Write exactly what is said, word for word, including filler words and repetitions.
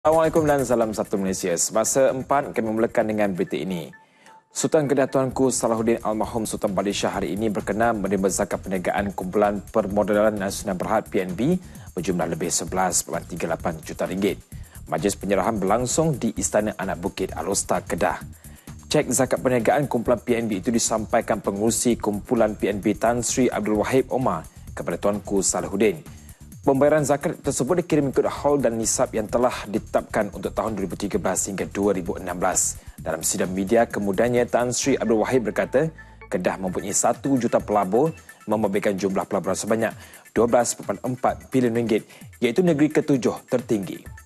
Assalamualaikum dan salam satu Malaysia. Semasa empat kami memulakan dengan berita ini. Sultan Kedah Tuanku Salahuddin Almarhum Sultan Bali Shah hari ini berkenan menerima zakat perniagaan kumpulan Permodalan Nasional Berhad P N B berjumlah lebih sebelas perpuluhan tiga lapan juta ringgit. Majlis penyerahan berlangsung di Istana Anak Bukit Alostar Kedah. Cek zakat perniagaan kumpulan P N B itu disampaikan pengurusi kumpulan P N B Tan Sri Abdul Wahid Omar kepada Tuanku Salahuddin. Pembayaran zakat tersebut dikirim ikut haul dan nisab yang telah ditetapkan untuk tahun dua ribu tiga belas hingga dua ribu enam belas. Dalam sidang media, kemudiannya Tan Sri Abdul Wahid berkata, Kedah mempunyai satu juta pelabur, membabitkan jumlah pelaburan sebanyak dua belas perpuluhan empat bilion ringgit, iaitu negeri ketujuh tertinggi.